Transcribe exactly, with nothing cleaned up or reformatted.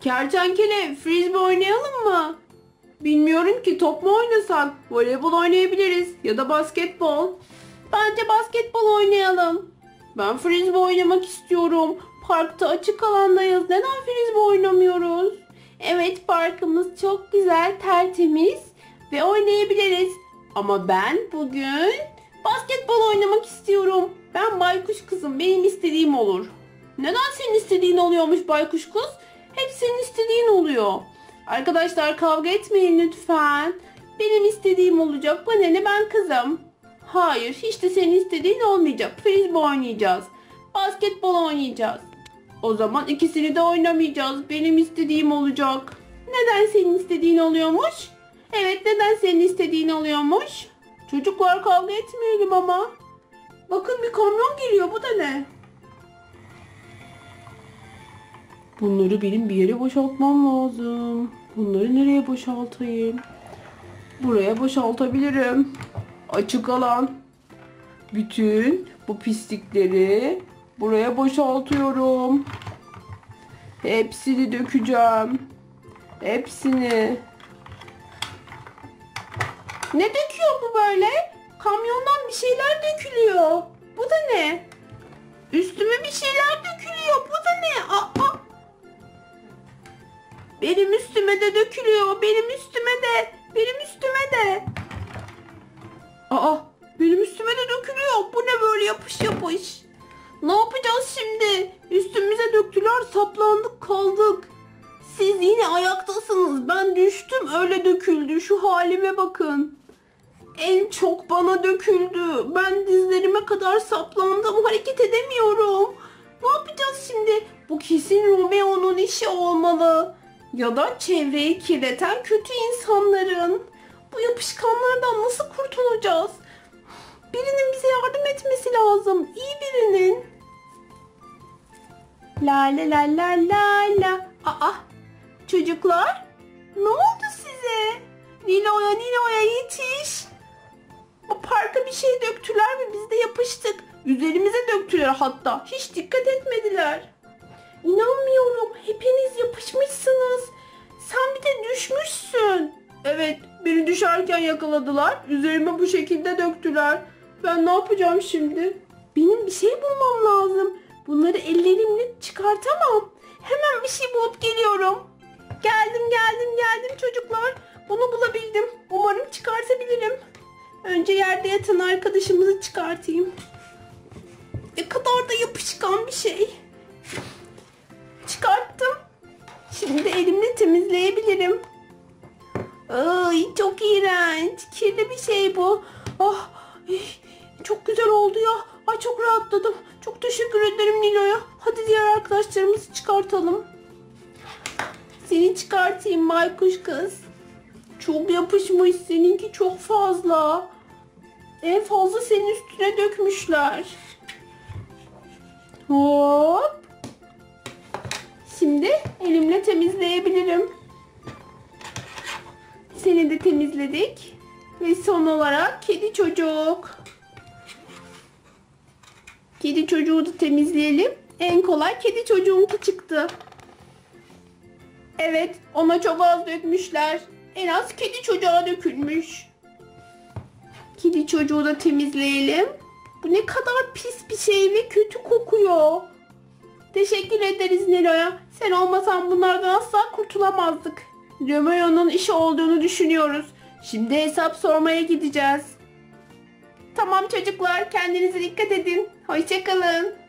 Kertenkele, frisbee oynayalım mı? Bilmiyorum ki, top mu oynasak? Voleybol oynayabiliriz ya da basketbol. Bence basketbol oynayalım. Ben frisbee oynamak istiyorum. Parkta açık alandayız. Neden frisbee oynamıyoruz? Evet, parkımız çok güzel, tertemiz ve oynayabiliriz. Ama ben bugün basketbol oynamak istiyorum. Ben baykuş kızım. Benim istediğim olur. Neden senin istediğin oluyormuş baykuş kız? Hep senin istediğin oluyor. Arkadaşlar, kavga etmeyin lütfen. Benim istediğim olacak. Bana ne, ben kızım. Hayır, hiç de senin istediğin olmayacak. Frisbee oynayacağız. Basketbol oynayacağız. O zaman ikisini de oynamayacağız. Benim istediğim olacak. Neden senin istediğin oluyormuş? Evet, neden senin istediğin oluyormuş? Çocuklar, kavga etmeyelim ama. Bakın, bir kamyon geliyor. Bu da ne? Bunları benim bir yere boşaltmam lazım. Bunları nereye boşaltayım? Buraya boşaltabilirim. Açık alan. Bütün bu pislikleri buraya boşaltıyorum. Hepsini dökeceğim. Hepsini. Ne döküyor bu böyle? Kamyondan bir şeyler dökülüyor. Bu da ne? Üstüme bir şeyler dökülüyor. Bu da ne? Aa! Benim üstüme de dökülüyor. Benim üstüme de. Benim üstüme de. Aa! Benim üstüme de dökülüyor. Bu ne böyle, yapış yapış? Ne yapacağız şimdi? Üstümüze döktüler, saplandık kaldık. Siz yine ayaktasınız. Ben düştüm, öyle döküldü. Şu halime bakın. En çok bana döküldü. Ben dizlerime kadar saplandım. Hareket edemiyorum. Ne yapacağız şimdi? Bu kesin Romeo'nun işi olmalı. Ya da çevreyi kirleten kötü insanların. Bu yapışkanlardan nasıl kurtulacağız? Birinin bize yardım etmesi lazım. İyi birinin. La la la la la la. Aa, çocuklar, ne oldu size? Nilo'ya Nilo'ya yetiş. Bu parka bir şey döktüler ve biz de yapıştık. Üzerimize döktüler hatta. Hiç dikkat etmediler. İnanmıyorum. Hepiniz yapışmışsınız. Sen bir de düşmüşsün. Evet, beni düşerken yakaladılar. Üzerime bu şekilde döktüler. Ben ne yapacağım şimdi? Benim bir şey bulmam lazım. Bunları ellerimle çıkartamam. Hemen bir şey bulup geliyorum. Geldim geldim geldim çocuklar. Bunu bulabildim. Umarım çıkartabilirim. Önce yerde yatan arkadaşımızı çıkartayım. Ne kadar da yapışkan bir şey. Çıkarttım. Şimdi elimle temizleyebilirim. Ay, çok iğrenç. Kirli bir şey bu. Ah, çok güzel oldu ya. Ay, çok rahatladım. Çok teşekkür ederim Nilo'ya. Hadi diğer arkadaşlarımızı çıkartalım. Seni çıkartayım baykuş kız. Çok yapışmış, seninki çok fazla. En fazla senin üstüne dökmüşler. Hop. Şimdi elimle temizleyebilirim. Seni de temizledik. Ve son olarak kedi çocuk. Kedi çocuğu da temizleyelim. En kolay kedi çocuğunki çıktı. Evet, ona çok az dökmüşler. En az kedi çocuğa dökülmüş. Kedi çocuğu da temizleyelim. Bu ne kadar pis bir şey ve kötü kokuyor. Teşekkür ederiz Nilo'ya. Sen olmasan bunlardan asla kurtulamazdık. Romeo'nun işi olduğunu düşünüyoruz. Şimdi hesap sormaya gideceğiz. Tamam çocuklar, kendinize dikkat edin. Hoşça kalın.